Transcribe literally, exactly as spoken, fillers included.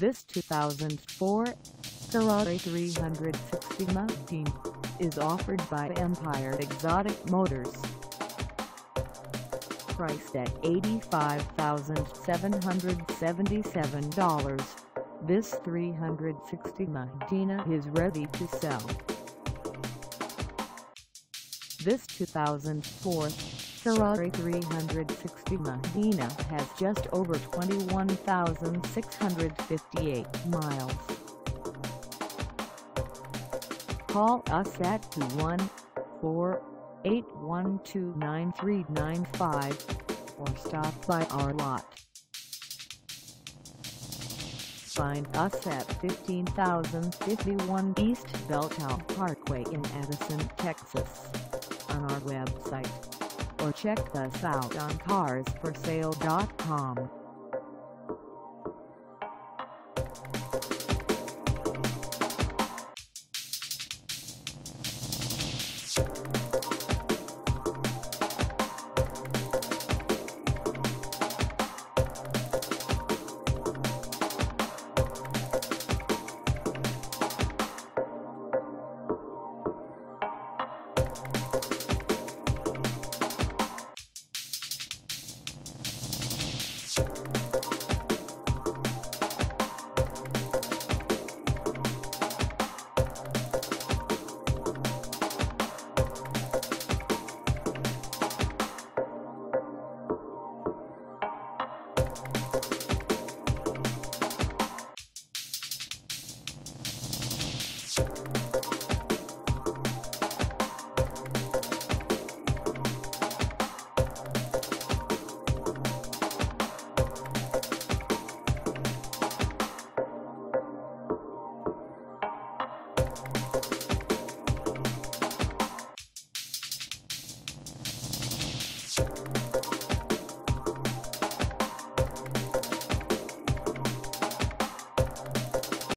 This two thousand four Ferrari three sixty Modena is offered by Empire Exotic Motors. Priced at eighty-five thousand seven hundred seventy-seven dollars, this three sixty Modena is ready to sell. This two thousand four Ferrari three sixty Modena has just over twenty-one thousand six hundred fifty-eight miles. Call us at two one four, eight one two, nine three nine five or stop by our lot. Find us at fifteen thousand fifty-one East Beltwood Parkway in Addison, Texas, on our website, or check us out on cars for sale dot com. You